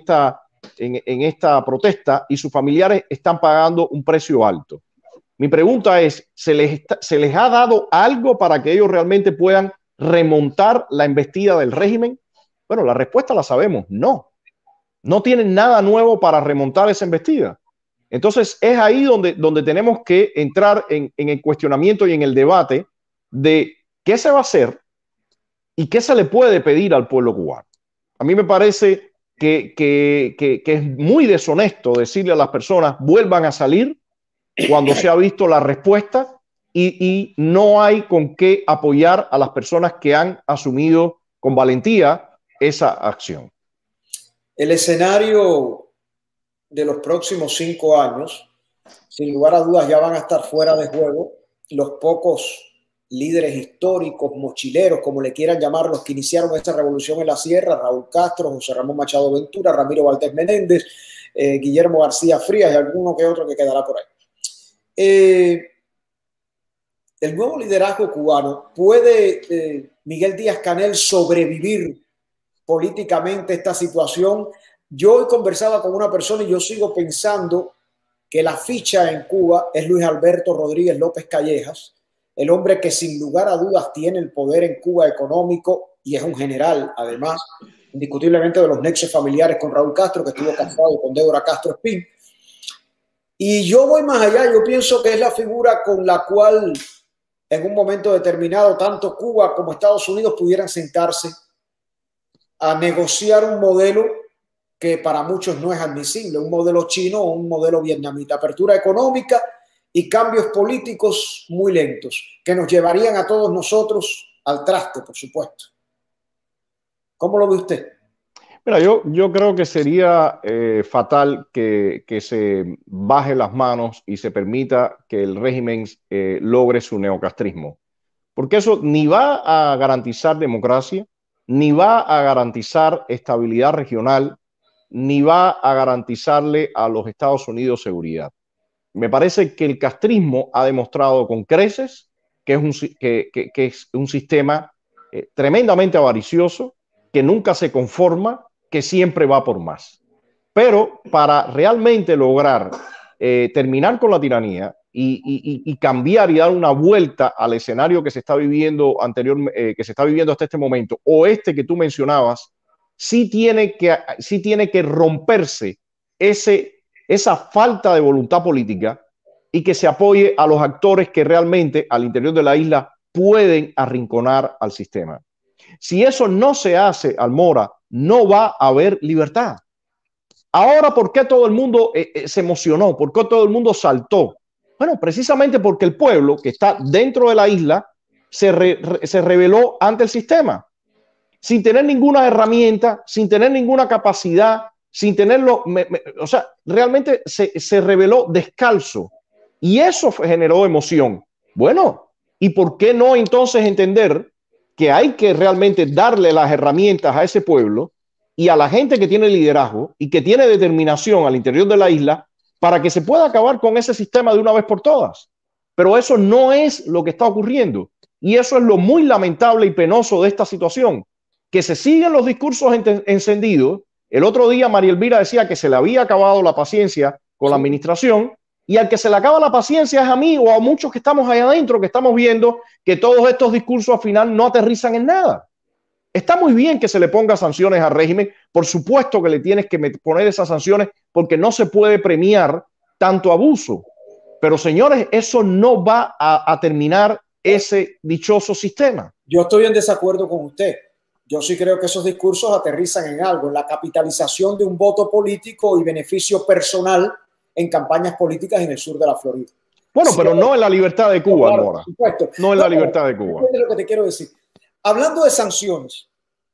[SPEAKER 4] esta protesta y sus familiares están pagando un precio alto. Mi pregunta es, ¿se les ha dado algo para que ellos realmente puedan remontar la embestida del régimen? Bueno, la respuesta la sabemos, no. No tienen nada nuevo para remontar esa embestida. Entonces es ahí donde tenemos que entrar en el cuestionamiento y en el debate de qué se va a hacer y qué se le puede pedir al pueblo cubano. A mí me parece que es muy deshonesto decirle a las personas vuelvan a salir cuando se ha visto la respuesta y no hay con qué apoyar a las personas que han asumido con valentía esa acción.
[SPEAKER 1] El escenario de los próximos 5 años, sin lugar a dudas, ya van a estar fuera de juego los pocos líderes históricos, mochileros, como le quieran llamar, los que iniciaron esta revolución en la sierra: Raúl Castro, José Ramón Machado Ventura, Ramiro Valdés Menéndez, Guillermo García Frías y alguno que otro que quedará por ahí. El nuevo liderazgo cubano, ¿puede Miguel Díaz-Canel sobrevivir políticamente esta situación? Yo hoy conversaba con una persona y yo sigo pensando que la ficha en Cuba es Luis Alberto Rodríguez López Callejas, el hombre que sin lugar a dudas tiene el poder en Cuba económico y es un general, además, indiscutiblemente, de los nexos familiares con Raúl Castro, que estuvo casado con Débora Castro Espín. Y yo voy más allá, yo pienso que es la figura con la cual en un momento determinado tanto Cuba como Estados Unidos pudieran sentarse a negociar un modelo que para muchos no es admisible, un modelo chino o un modelo vietnamita, apertura económica y cambios políticos muy lentos, que nos llevarían a todos nosotros al traste, por supuesto. ¿Cómo lo ve usted?
[SPEAKER 4] Mira, yo creo que sería fatal que se baje las manos y se permita que el régimen logre su neocastrismo, porque eso ni va a garantizar democracia, ni va a garantizar estabilidad regional, ni va a garantizarle a los Estados Unidos seguridad. Me parece que el castrismo ha demostrado con creces que es un sistema tremendamente avaricioso, que nunca se conforma, que siempre va por más. Pero para realmente lograr terminar con la tiranía y cambiar y dar una vuelta al escenario que se está viviendo que se está viviendo hasta este momento, o este que tú mencionabas, sí tiene que romperse esa falta de voluntad política y que se apoye a los actores que realmente al interior de la isla pueden arrinconar al sistema. Si eso no se hace, Almora, no va a haber libertad. Ahora, ¿por qué todo el mundo se emocionó? ¿Por qué todo el mundo saltó? Bueno, precisamente porque el pueblo que está dentro de la isla se rebeló ante el sistema, sin tener ninguna herramienta, sin tener ninguna capacidad, sin tenerlo, o sea, realmente se rebeló descalzo. Y eso generó emoción. Bueno, ¿y por qué no entonces entender que hay que realmente darle las herramientas a ese pueblo y a la gente que tiene liderazgo y que tiene determinación al interior de la isla para que se pueda acabar con ese sistema de una vez por todas? Pero eso no es lo que está ocurriendo. Y eso es lo muy lamentable y penoso de esta situación, que se siguen los discursos encendidos. El otro día María Elvira decía que se le había acabado la paciencia con la administración, y al que se le acaba la paciencia es a mí o a muchos que estamos allá adentro, que estamos viendo que todos estos discursos al final no aterrizan en nada. Está muy bien que se le ponga sanciones al régimen, por supuesto que le tienes que poner esas sanciones porque no se puede premiar tanto abuso. Pero señores, eso no va a terminar ese dichoso sistema.
[SPEAKER 1] Yo estoy en desacuerdo con usted. Yo sí creo que esos discursos aterrizan en algo, en la capitalización de un voto político y beneficio personal en campañas políticas en el sur de la Florida.
[SPEAKER 4] Bueno, sí, pero no en la libertad de Cuba,
[SPEAKER 1] claro,
[SPEAKER 4] Mora. No en la libertad de Cuba.
[SPEAKER 1] Es lo que te quiero decir. Hablando de sanciones,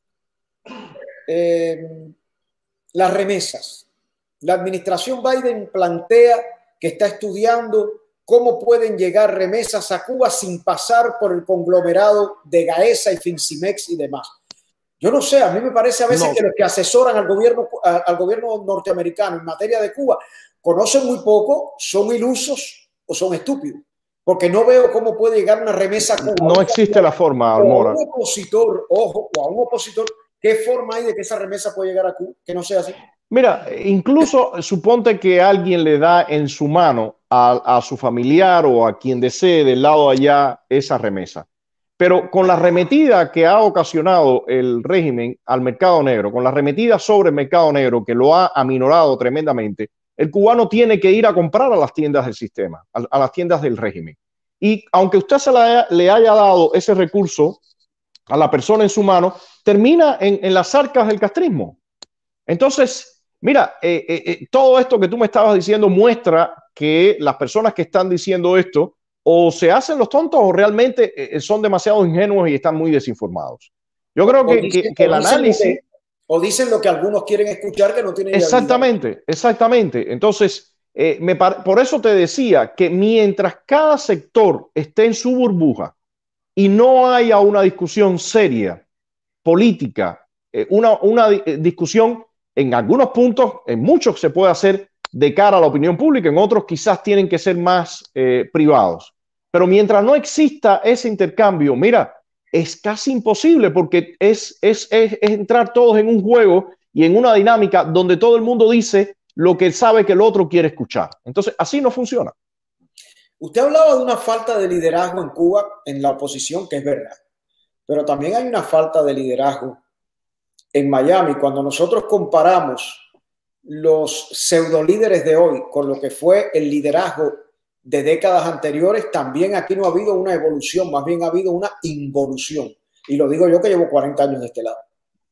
[SPEAKER 1] las remesas. La administración Biden plantea que está estudiando cómo pueden llegar remesas a Cuba sin pasar por el conglomerado de Gaesa y Fincimex y demás. Yo no sé, a mí me parece a veces que los que asesoran al gobierno norteamericano en materia de Cuba conocen muy poco, son ilusos o son estúpidos, porque no veo cómo puede llegar una remesa a Cuba.
[SPEAKER 4] No existe la forma, Almora.
[SPEAKER 1] A un opositor, ojo, o a un opositor, ¿qué forma hay de que esa remesa pueda llegar a Cuba? Que no sea así.
[SPEAKER 4] Mira, incluso suponte que alguien le da en su mano a su familiar o a quien desee del lado allá esa remesa. Pero con la arremetida que ha ocasionado el régimen al mercado negro, con la arremetida sobre el mercado negro que lo ha aminorado tremendamente, el cubano tiene que ir a comprar a las tiendas del sistema, a las tiendas del régimen. Y aunque usted le haya dado ese recurso a la persona en su mano, termina en las arcas del castrismo. Entonces, mira, todo esto que tú me estabas diciendo muestra que las personas que están diciendo esto o se hacen los tontos o realmente son demasiado ingenuos y están muy desinformados. Yo creo que el análisis...
[SPEAKER 1] O dicen lo que algunos quieren escuchar que no tienen idea.
[SPEAKER 4] Exactamente, exactamente. Entonces, por eso te decía que mientras cada sector esté en su burbuja y no haya una discusión seria, política, una discusión en algunos puntos, en muchos se puede hacer de cara a la opinión pública, en otros quizás tienen que ser más privados. Pero mientras no exista ese intercambio, mira, es casi imposible porque es entrar todos en un juego y en una dinámica donde todo el mundo dice lo que sabe que el otro quiere escuchar. Entonces, así no funciona.
[SPEAKER 1] Usted hablaba de una falta de liderazgo en Cuba, en la oposición, que es verdad. Pero también hay una falta de liderazgo en Miami. Cuando nosotros comparamos los pseudolíderes de hoy con lo que fue el liderazgo de décadas anteriores, también aquí no ha habido una evolución, más bien ha habido una involución. Y lo digo yo que llevo 40 años de este lado.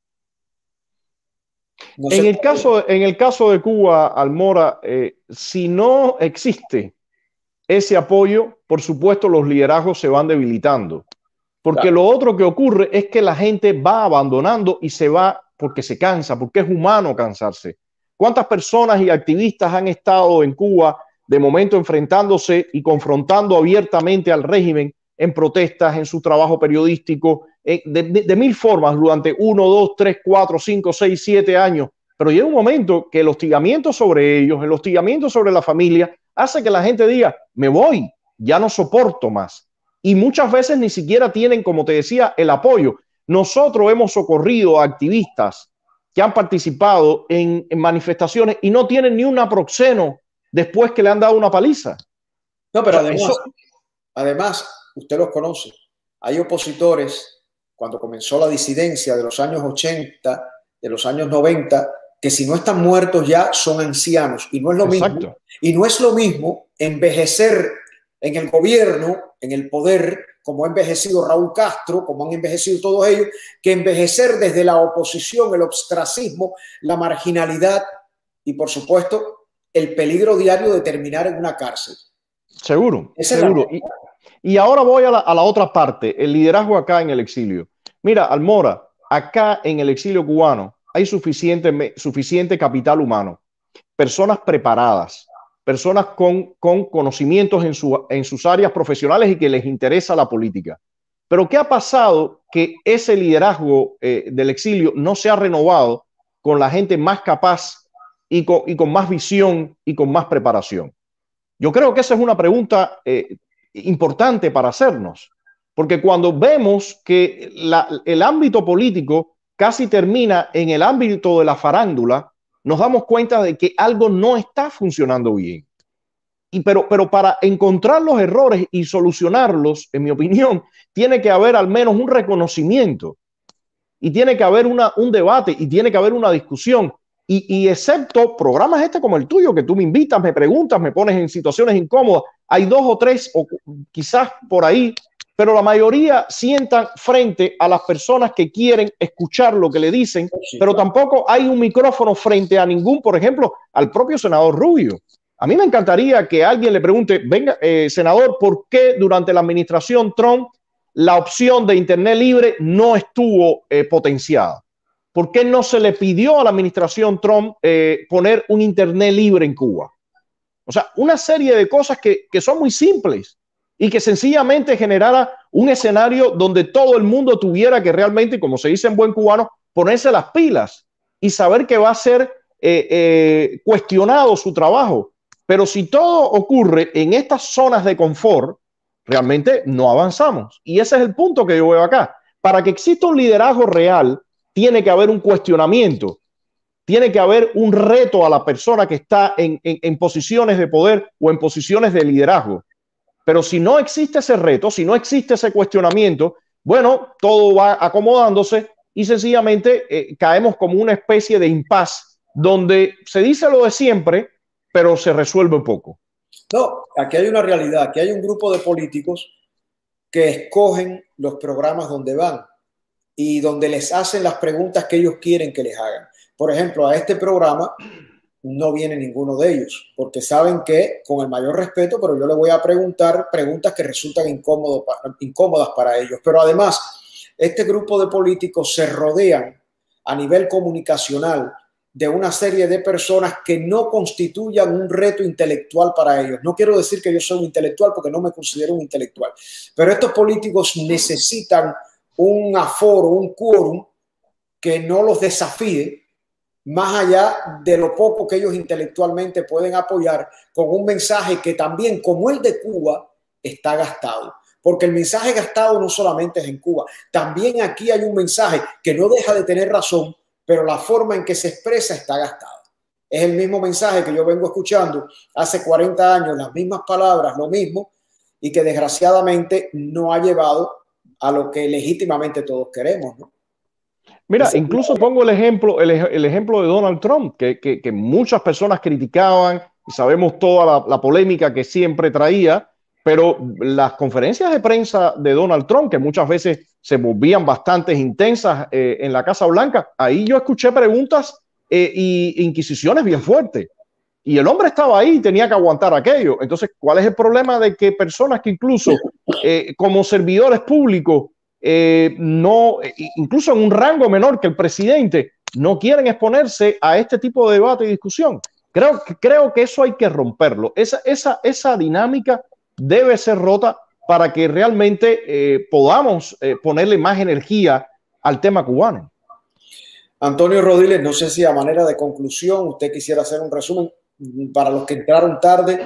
[SPEAKER 4] No en el caso de Cuba, Almora, si no existe ese apoyo, por supuesto los liderazgos se van debilitando. Porque claro, lo otro que ocurre es que la gente va abandonando y se va porque se cansa, porque es humano cansarse. ¿Cuántas personas y activistas han estado en Cuba de momento enfrentándose y confrontando abiertamente al régimen en protestas, en su trabajo periodístico, de mil formas durante 1, 2, 3, 4, 5, 6, 7 años? Pero llega un momento que el hostigamiento sobre ellos, el hostigamiento sobre la familia, hace que la gente diga, me voy, ya no soporto más. Y muchas veces ni siquiera tienen, como te decía, el apoyo. Nosotros hemos socorrido a activistas que han participado en manifestaciones y no tienen ni un aproxeno después que le han dado una paliza.
[SPEAKER 1] No, pero además, usted los conoce. Hay opositores, cuando comenzó la disidencia de los años 80, de los años 90, que si no están muertos ya son ancianos, y no es lo mismo, y no es lo mismo envejecer en el gobierno, en el poder, como ha envejecido Raúl Castro, como han envejecido todos ellos, que envejecer desde la oposición, el ostracismo, la marginalidad y, por supuesto, el peligro diario de terminar en una cárcel.
[SPEAKER 4] Seguro, seguro. Y ahora voy a la otra parte, el liderazgo acá en el exilio. Mira, Almora, acá en el exilio cubano hay suficiente capital humano, personas preparadas, personas con conocimientos en sus áreas profesionales y que les interesa la política. Pero ¿qué ha pasado? Que ese liderazgo del exilio no se ha renovado con la gente más capaz y con más visión y con más preparación. Yo creo que esa es una pregunta importante para hacernos, porque cuando vemos que el ámbito político casi termina en el ámbito de la farándula, nos damos cuenta de que algo no está funcionando bien. Pero para encontrar los errores y solucionarlos, en mi opinión, tiene que haber al menos un reconocimiento y tiene que haber un debate y tiene que haber una discusión. Y excepto programas como el tuyo, que tú me invitas, me preguntas, me pones en situaciones incómodas, hay 2 o 3 o quizás por ahí, pero la mayoría sientan frente a las personas que quieren escuchar lo que le dicen, pero tampoco hay un micrófono frente a ningún, por ejemplo, al propio senador Rubio. A mí me encantaría que alguien le pregunte, venga, senador, ¿por qué durante la administración Trump la opción de Internet libre no estuvo potenciada? ¿Por qué no se le pidió a la administración Trump poner un Internet libre en Cuba? O sea, una serie de cosas que son muy simples y que sencillamente generara un escenario donde todo el mundo tuviera que realmente, como se dice en buen cubano, ponerse las pilas y saber que va a ser cuestionado su trabajo. Pero si todo ocurre en estas zonas de confort, realmente no avanzamos. Y ese es el punto que yo veo acá. Para que exista un liderazgo real, tiene que haber un cuestionamiento, tiene que haber un reto a la persona que está en posiciones de poder o en posiciones de liderazgo. Pero si no existe ese reto, si no existe ese cuestionamiento, bueno, todo va acomodándose y sencillamente caemos como una especie de impasse donde se dice lo de siempre, pero se resuelve poco.
[SPEAKER 1] No, aquí hay una realidad, aquí hay un grupo de políticos que escogen los programas donde van y donde les hacen las preguntas que ellos quieren que les hagan. Por ejemplo, a este programa no viene ninguno de ellos, porque saben que, con el mayor respeto, pero yo le voy a preguntar preguntas que resultan incómodas para ellos. Pero además, este grupo de políticos se rodean a nivel comunicacional de una serie de personas que no constituyan un reto intelectual para ellos. No quiero decir que yo soy un intelectual porque no me considero un intelectual, pero estos políticos necesitan un aforo, un quórum que no los desafíe más allá de lo poco que ellos intelectualmente pueden apoyar con un mensaje que también, como el de Cuba, está gastado. Porque el mensaje gastado no solamente es en Cuba, también aquí hay un mensaje que no deja de tener razón, pero la forma en que se expresa está gastada. Es el mismo mensaje que yo vengo escuchando hace 40 años, las mismas palabras, lo mismo, y que desgraciadamente no ha llevado a lo que legítimamente todos queremos, ¿no?
[SPEAKER 4] Mira, incluso pongo el ejemplo de Donald Trump, que muchas personas criticaban y sabemos toda la polémica que siempre traía, pero las conferencias de prensa de Donald Trump, que muchas veces se volvían bastante intensas en la Casa Blanca, ahí yo escuché preguntas e inquisiciones bien fuertes. Y el hombre estaba ahí y tenía que aguantar aquello. Entonces, ¿cuál es el problema de que personas que incluso como servidores públicos, incluso en un rango menor que el presidente, no quieren exponerse a este tipo de debate y discusión? Creo que eso hay que romperlo. Esa dinámica debe ser rota para que realmente podamos ponerle más energía al tema cubano.
[SPEAKER 1] Antonio Rodiles, no sé si a manera de conclusión usted quisiera hacer un resumen para los que entraron tarde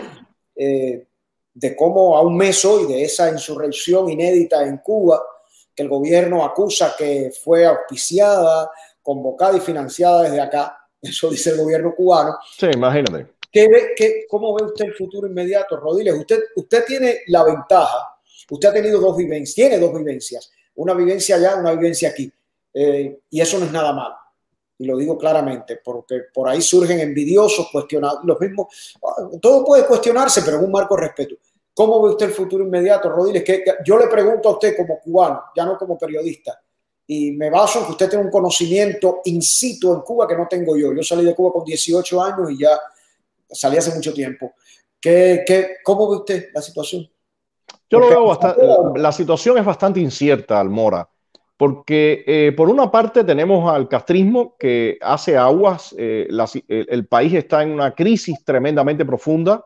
[SPEAKER 1] de cómo a un mes hoy de esa insurrección inédita en Cuba, que el gobierno acusa que fue auspiciada, convocada y financiada desde acá, eso dice el gobierno cubano.
[SPEAKER 4] Sí, imagínate.
[SPEAKER 1] ¿Cómo ve usted el futuro inmediato, Rodiles? Usted tiene la ventaja, usted ha tenido tiene dos vivencias, una vivencia allá, una vivencia aquí, y eso no es nada malo. y lo digo claramente, porque por ahí surgen envidiosos, los mismos, todo puede cuestionarse, pero en un marco de respeto. ¿Cómo ve usted el futuro inmediato, Rodiles? Que yo le pregunto a usted como cubano, ya no como periodista, y me baso en que usted tiene un conocimiento in situ en Cuba que no tengo yo. Yo salí de Cuba con 18 años y ya salí hace mucho tiempo. ¿Cómo ve usted la situación?
[SPEAKER 4] Yo lo veo bastante, la situación es bastante incierta, Almora, porque por una parte tenemos al castrismo que hace aguas, el país está en una crisis tremendamente profunda,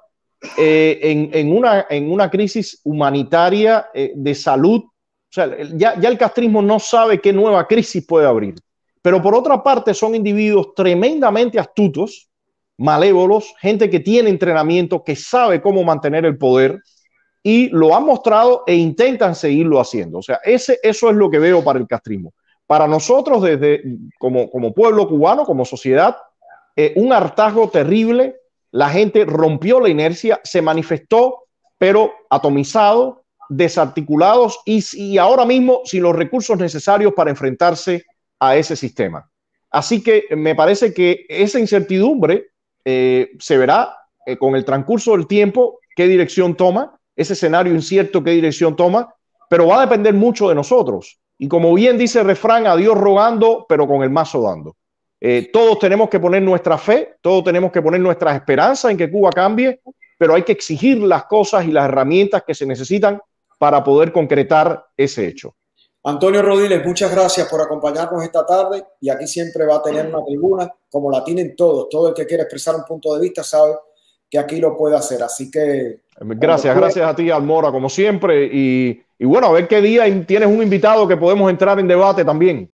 [SPEAKER 4] en una crisis humanitaria de salud. O sea, ya el castrismo no sabe qué nueva crisis puede abrir. Pero por otra parte son individuos tremendamente astutos, malévolos, gente que tiene entrenamiento, que sabe cómo mantener el poder y lo han mostrado e intentan seguirlo haciendo. O sea, eso es lo que veo para el castrismo. Para nosotros, como pueblo cubano, como sociedad, un hartazgo terrible. La gente rompió la inercia, se manifestó, pero atomizado, desarticulados y ahora mismo sin los recursos necesarios para enfrentarse a ese sistema. Así que me parece que esa incertidumbre se verá con el transcurso del tiempo qué dirección toma, ese escenario incierto qué dirección toma, pero va a depender mucho de nosotros. Y como bien dice el refrán, a Dios rogando, pero con el mazo dando. Todos tenemos que poner nuestra fe, todos tenemos que poner nuestras esperanzas en que Cuba cambie, pero hay que exigir las cosas y las herramientas que se necesitan para poder concretar ese hecho.
[SPEAKER 1] Antonio Rodiles, muchas gracias por acompañarnos esta tarde y aquí siempre va a tener una tribuna, como la tienen todos. Todo el que quiera expresar un punto de vista sabe que aquí lo puede hacer. Así que...
[SPEAKER 4] Gracias a ti, Almora, como siempre. Y bueno, a ver qué día tienes un invitado que podemos entrar en debate también.